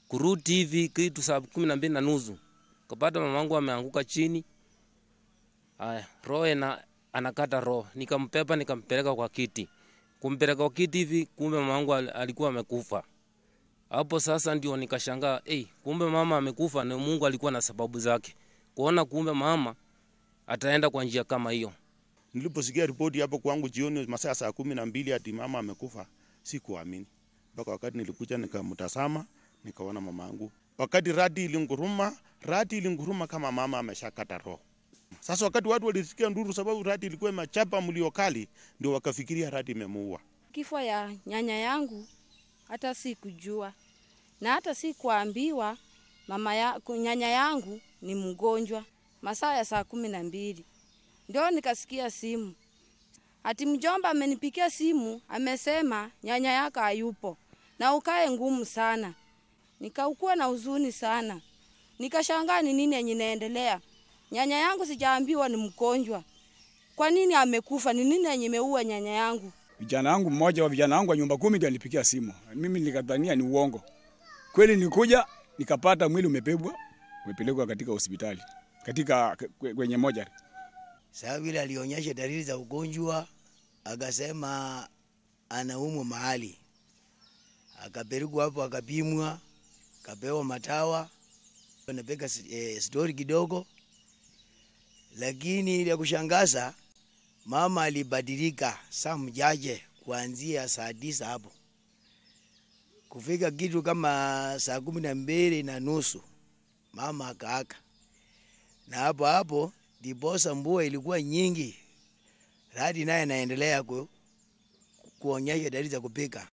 Kurudi hivi kitu saa 12:30 kapata mamangu ameanguka chini. Haya, roho na anakata roho. Nikampepa nikampeleka kwa kiti. Kumpeleka kwa kiti hivi kumbe mamangu alikuwa amekufa. Hapo sasa ndio nikashangaa, kumbe mama amekufa na Mungu alikuwa na sababu zake. Kuona kumbe mama ataenda kwa njia kama hiyo. Niliposikia ripoti hapo kwangu jioni masaa saa 12 ati mama amekufa, sikuamini. Mpaka wakati nilikuja nikamtazama, nikaona mamangu. Wakati radi ilinguruma kama mama ameshakata roho. Sasa wakati watu walisikia nduru sababu radi ilikuwa imechapa mlio kali, ndio wakafikiria radi imemuua. Kifo ya nyanya yangu hata sikujua. Na hata sikuambiwa nyanya yangu ni mgonjwa. Masaa ya saa 12. Ndio nikasikia simu. Ati mjomba amenipigia simu, amesema nyanya yako hayupo. Na ukae ngumu sana. Nikaukua na huzuni sana. Nikashangaa ni nini yenye inaendelea. Nyanya yangu sijaambiwa ni mgonjwa. Kwa nini amekufa? Ni nini yenye imeua nyanya yangu? Vijana wangu mmoja wa vijana wangu wa nyumba 10 ndio alipigia simu. Mimi nikadhania ni uongo. Kweli nilikuja nikapata mwili umepelekwa katika hospitali. Katika kwenye moja. Sasa vile alionyesha dalili za ugonjwa, akasema anaumwa mahali. Akapelekwa hapo akapimwa, kapewa matawa, anapeka story kidogo. Lakini ile kushangaza mama alibadilika saa mjaje kuanzia saa 9 hapo. Kufika kitu kama saa 12:30 mama akaaka. Na hapo diposa mvua ilikuwa nyingi. Radi naye anaendelea kuonyesha dalili za kupika.